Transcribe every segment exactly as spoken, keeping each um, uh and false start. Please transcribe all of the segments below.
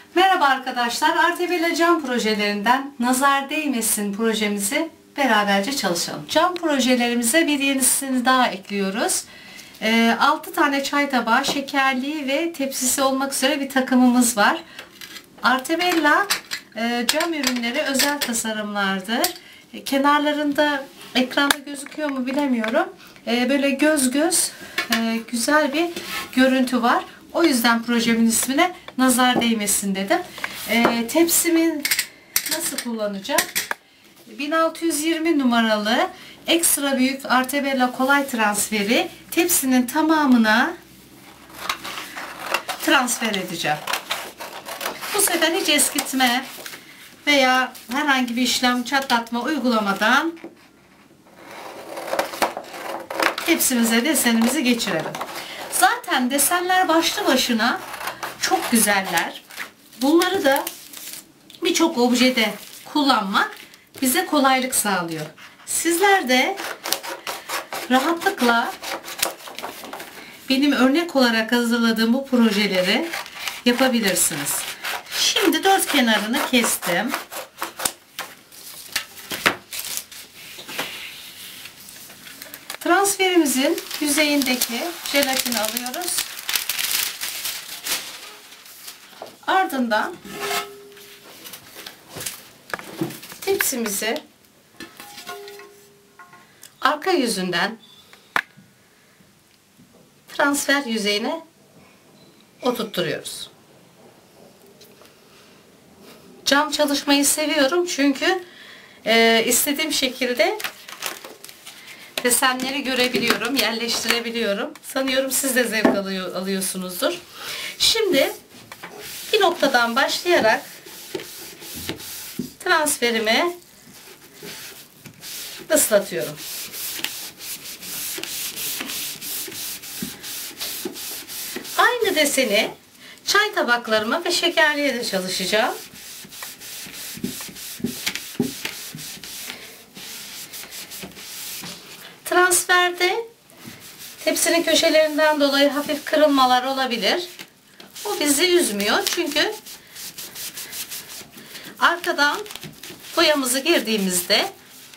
Merhaba arkadaşlar, Artebella cam projelerinden Nazar Değmesin projemizi beraberce çalışalım. Cam projelerimize bir yenisini daha ekliyoruz. E, altı tane çay tabağı, şekerliği ve tepsisi olmak üzere bir takımımız var. Artebella e, cam ürünleri özel tasarımlardır. E, kenarlarında ekranda gözüküyor mu bilemiyorum. E, böyle göz göz e, güzel bir görüntü var. O yüzden projemin ismine Nazar Değmesin dedim. E, tepsimi nasıl kullanacağım? bin altı yüz yirmi numaralı ekstra büyük Artebella kolay transferi tepsinin tamamına transfer edeceğim. Bu sefer hiç eskitme veya herhangi bir işlem çatlatma uygulamadan tepsimize desenimizi geçirelim. Zaten desenler başlı başına çok güzeller. Bunları da birçok objede kullanmak bize kolaylık sağlıyor. Sizler de rahatlıkla benim örnek olarak hazırladığım bu projeleri yapabilirsiniz. Şimdi dört kenarını kestim. Transferimizin yüzeyindeki jelatini alıyoruz. Ardından tepsimizi arka yüzünden transfer yüzeyine oturtturuyoruz. Cam çalışmayı seviyorum çünkü e, istediğim şekilde desenleri görebiliyorum, yerleştirebiliyorum. Sanıyorum siz de zevk alıyor, alıyorsunuzdur. Şimdi bir noktadan başlayarak transferimi ıslatıyorum. Aynı deseni çay tabaklarıma ve şekerliğe de çalışacağım. Transferde tepsinin köşelerinden dolayı hafif kırılmalar olabilir. O bizi üzmüyor çünkü arkadan boyamızı girdiğimizde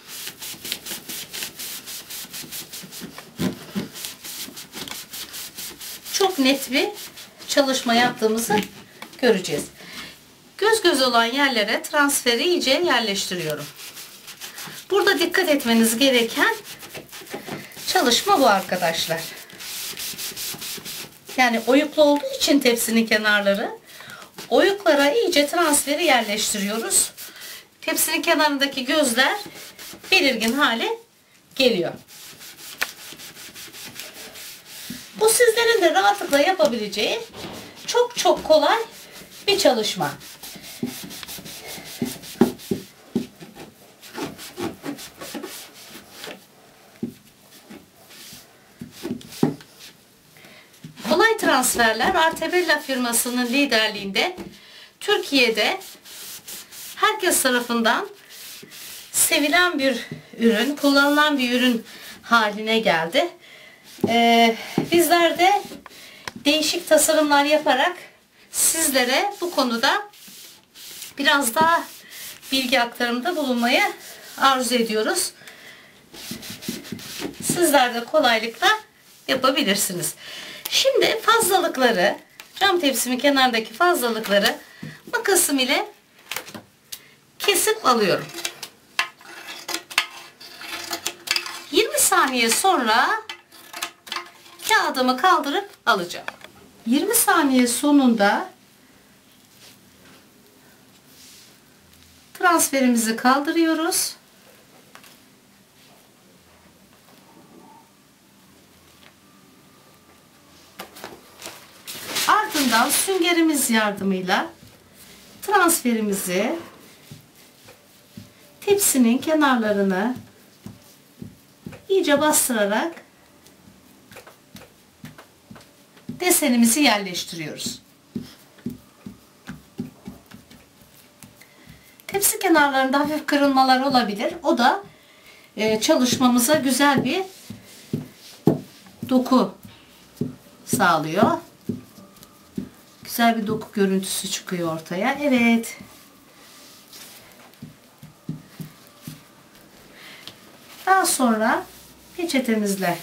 çok net bir çalışma yaptığımızı göreceğiz. Göz göz olan yerlere transferi iyice yerleştiriyorum. Burada dikkat etmeniz gereken çalışma bu arkadaşlar. Yani oyuklu olduğu için tepsinin kenarları, oyuklara iyice transferi yerleştiriyoruz. Tepsinin kenarındaki gözler belirgin hale geliyor. Bu sizlerin de rahatlıkla yapabileceği çok çok kolay bir çalışma. Kolay transferler Artebella firmasının liderliğinde Türkiye'de herkes tarafından sevilen bir ürün, kullanılan bir ürün haline geldi. Ee, bizler de değişik tasarımlar yaparak sizlere bu konuda biraz daha bilgi aktarımda bulunmayı arzu ediyoruz. Sizler de kolaylıkla yapabilirsiniz. Şimdi fazlalıkları, cam tepsimin kenarındaki fazlalıkları makasım ile kesip alıyorum. yirmi saniye sonra kağıdımı kaldırıp alacağım. yirmi saniye sonunda transferimizi kaldırıyoruz. Ardından süngerimiz yardımıyla transferimizi tepsinin kenarlarını iyice bastırarak desenimizi yerleştiriyoruz. Tepsi kenarlarında hafif kırılmalar olabilir. O da çalışmamıza güzel bir doku sağlıyor. güzel bir doku görüntüsü çıkıyor ortaya. Evet. Daha sonra peçetemizle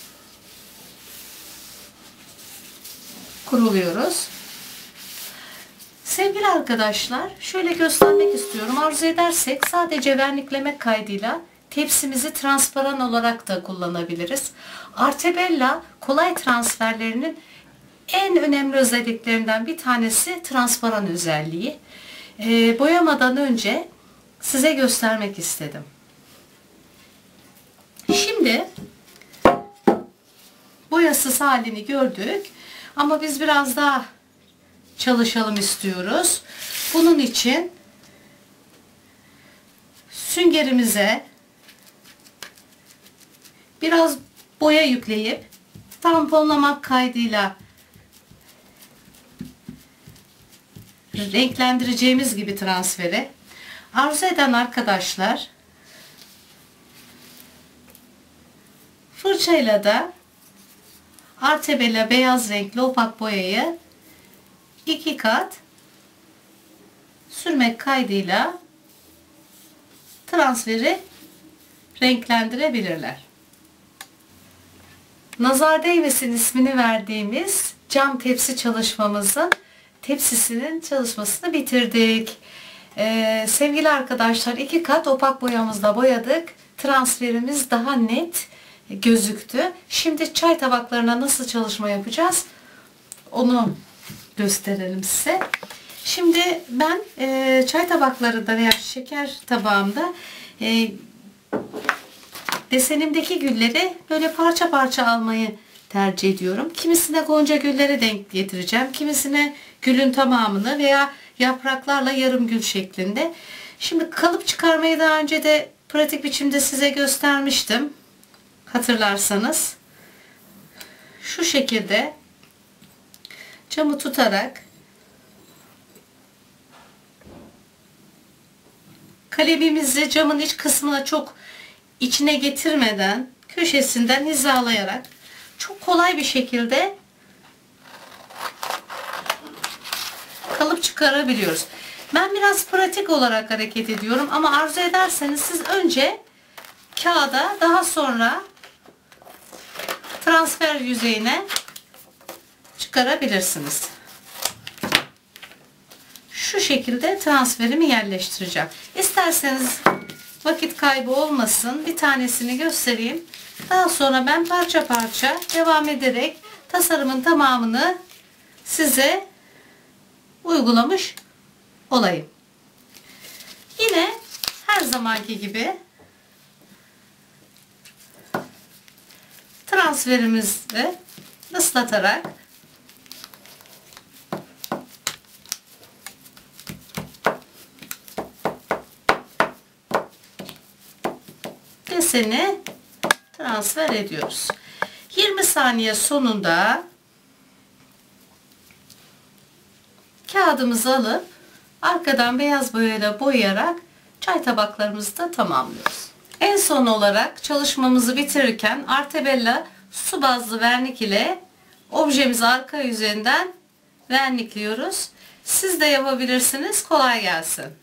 kuruluyoruz. Sevgili arkadaşlar, şöyle göstermek istiyorum. Arzu edersek sadece verniklemek kaydıyla tepsimizi transparan olarak da kullanabiliriz. Artebella kolay transferlerinin en önemli özelliklerinden bir tanesi transparan özelliği. E, boyamadan önce size göstermek istedim. Şimdi boyasız halini gördük ama biz biraz daha çalışalım istiyoruz. Bunun için süngerimize biraz boya yükleyip tamponlamak kaydıyla renklendireceğimiz gibi transferi arzu eden arkadaşlar fırçayla da Artebella beyaz renkli opak boyayı iki kat sürmek kaydıyla transferi renklendirebilirler. Nazar değmesin ismini verdiğimiz cam tepsi çalışmamızın tepsisinin çalışmasını bitirdik. Ee, sevgili arkadaşlar, iki kat opak boyamızla boyadık. Transferimiz daha net gözüktü. Şimdi çay tabaklarına nasıl çalışma yapacağız onu gösterelim size. Şimdi ben e, çay tabaklarında veya şeker tabağımda e, desenimdeki gülleri böyle parça parça almayı tercih ediyorum. Kimisine gonca gülleri denk getireceğim. Kimisine gülün tamamını veya yapraklarla yarım gül şeklinde. Şimdi kalıp çıkarmayı daha önce de pratik biçimde size göstermiştim. Hatırlarsanız. Şu şekilde camı tutarak kalemimizi camın iç kısmına çok içine getirmeden köşesinden hizalayarak çok kolay bir şekilde kalıp çıkarabiliyoruz. Ben biraz pratik olarak hareket ediyorum ama arzu ederseniz siz önce kağıda, daha sonra transfer yüzeyine çıkarabilirsiniz. Şu şekilde transferimi yerleştireceğim. İsterseniz vakit kaybı olmasın, bir tanesini göstereyim. Daha sonra ben parça parça devam ederek tasarımın tamamını size uygulamış olayım. Yine her zamanki gibi transferimizi ıslatarak deseni transfer ediyoruz. yirmi saniye sonunda kağıdımızı alıp arkadan beyaz boyayla boyayarak çay tabaklarımızı da tamamlıyoruz. En son olarak çalışmamızı bitirirken Artebella su bazlı vernik ile objemizi arka yüzeyinden vernikliyoruz. Siz de yapabilirsiniz. Kolay gelsin.